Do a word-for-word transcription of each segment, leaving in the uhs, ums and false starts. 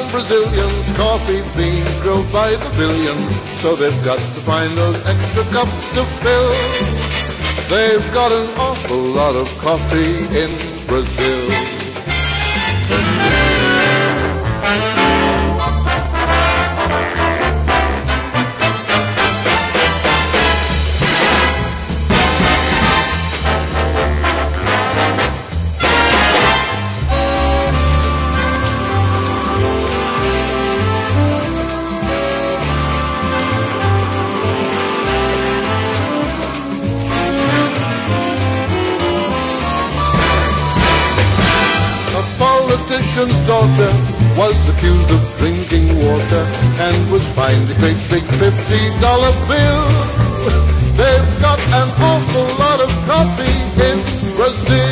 Brazilians, coffee beans grow by the billions, so they've got to find those extra cups to fill. They've got an awful lot of coffee in Brazil. Politician's daughter was accused of drinking water and was fined a great big fifty dollar bill. They've got an awful lot of coffee in Brazil.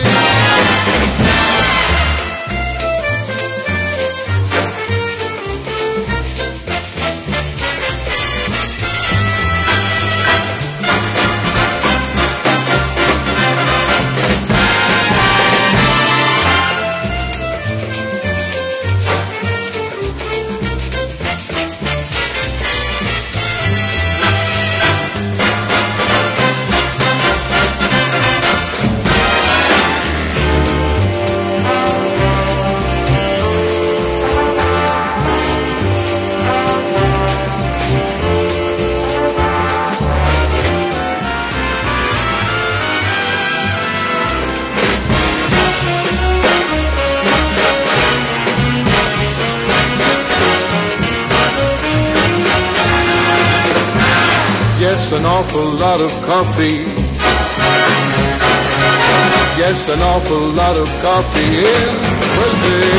Yes, an awful lot of coffee. Yes, an awful lot of coffee in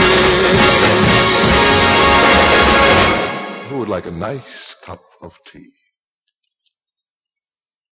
Brazil. Who would like a nice cup of tea?